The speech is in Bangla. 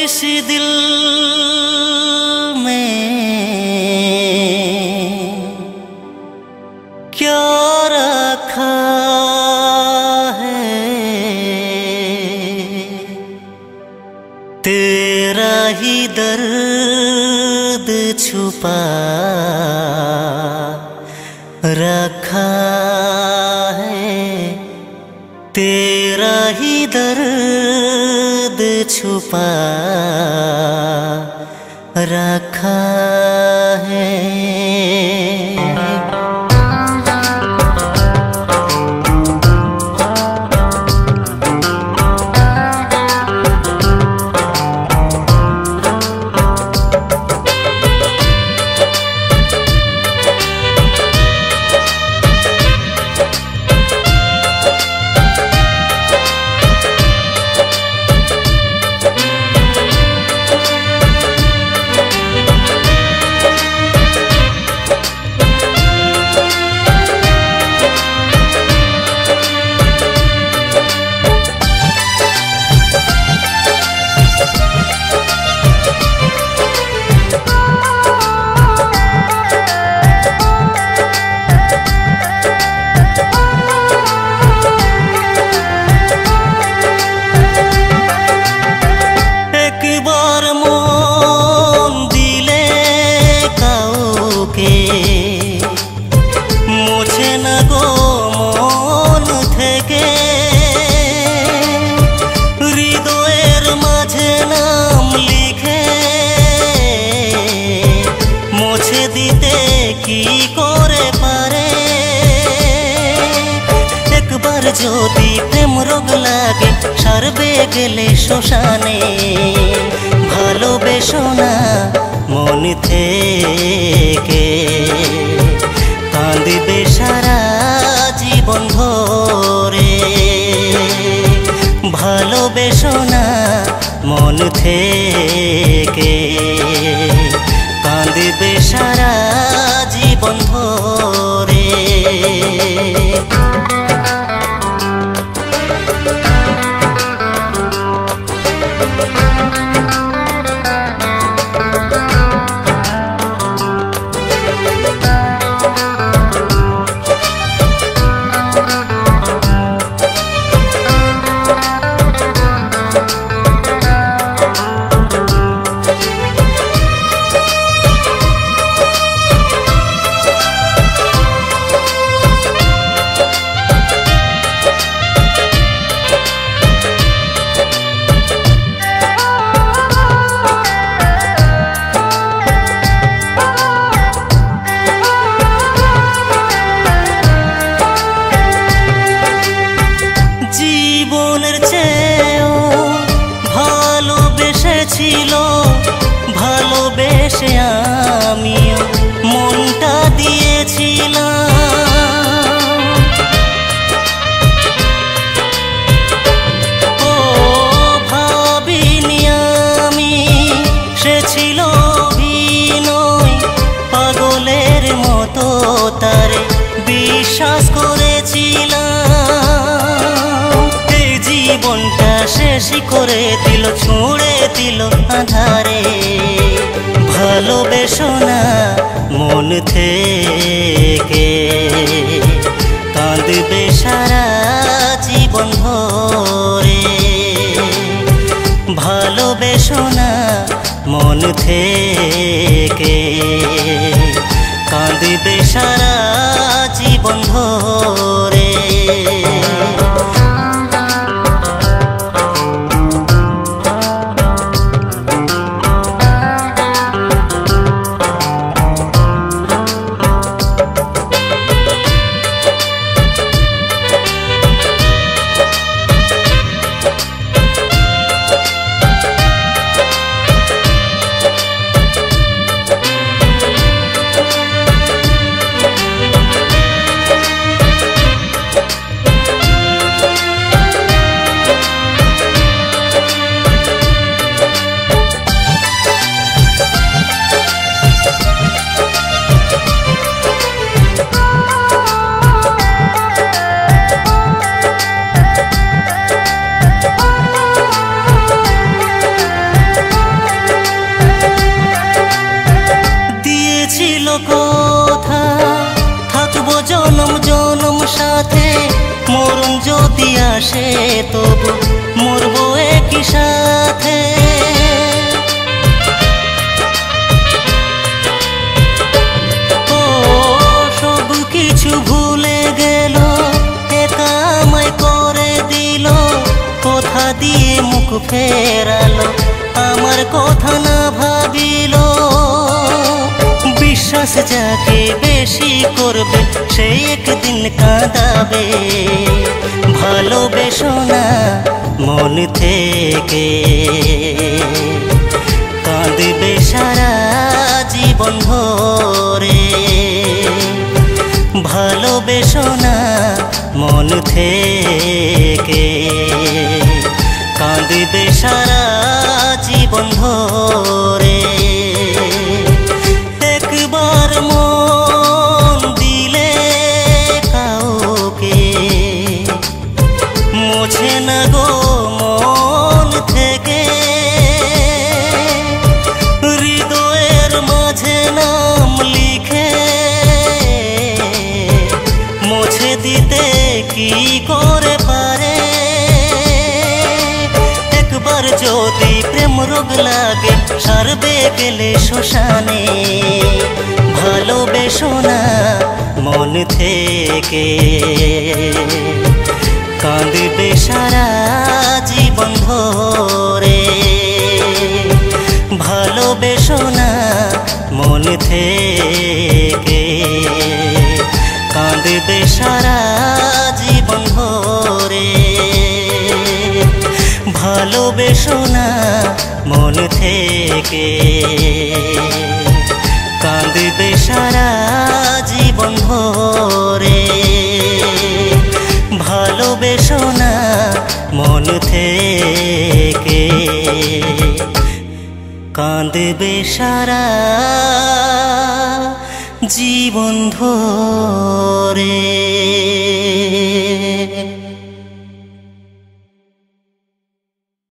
इस दिल में क्या रखा है, तेरा ही दर्द छुपा रखा है, तेरा ही दर्द छुपा रखा है। मुझे न गो मन থেকে হৃদয়ের মাঝে নাম লিখে মুছে দিতে কি করে পারে। একবার যদি প্রেম রোগ লাগে সারবে গেলে শ্মশানে, ভালোবেসো না মন থেকে, কাঁদবে সারা জীবন ধরে। ভালোবেসো না মন থেকে, কাঁদবে সারা জীবন ধরে। জীবনের চেয়েও ভালোবেসেছিল, ভালোবেসে আমিও মনটা দিয়েছিলাম। ও ভাবিনি আমি সে ছিল অভিনয়, পাগলের মতো তারে বিশ্বাস করেছিলাম। জীবনটা শেষই করে দিল, ছুঁড়ে দিল আধারে। ভালোবেসো না মন থেকে, কাঁদবে সারা জীবন ভরে। ভালোবেসো না মন থেকে, কাঁদবে সারা জীবন ভরে। তবু মরবো একই সাথে। ও সব কিছু ভুলে গেল, একা আমায় করে দিল, কথা দিয়ে মুখ ফেরালো, আমার কথা না ভাবিল। বিশ্বাস যাকে বেশি করবে সে একদিন কাঁদাবে, ভালোবেসো না মন থেকে, কাঁদবে সারা জীবন ধরে। ভালোবেসো না মন থেকে, কাঁদবে সারা জীবন ধরে। একবার মন দিলে কাউকে মোছে না গো মন থেকে, হৃদয়ের মাঝে নাম লিখে মুছে দিতে কি করে পারে। একবার যদি প্রেম রোগ লাগে সারবে গেলে শ্মশানে, ভালোবেসো না মন থেকে, কাঁদবে সারা জীবন ধরে। ভালোবেসো না মন থেকে, কাঁদবে সারা জীবন ধরে। ভালোবেসো না মন থেকে, কাঁদবে সারা জীবন ধরে। ভালোবেসো না মন থেকে, কাঁদবে সারা জীবন ধরে।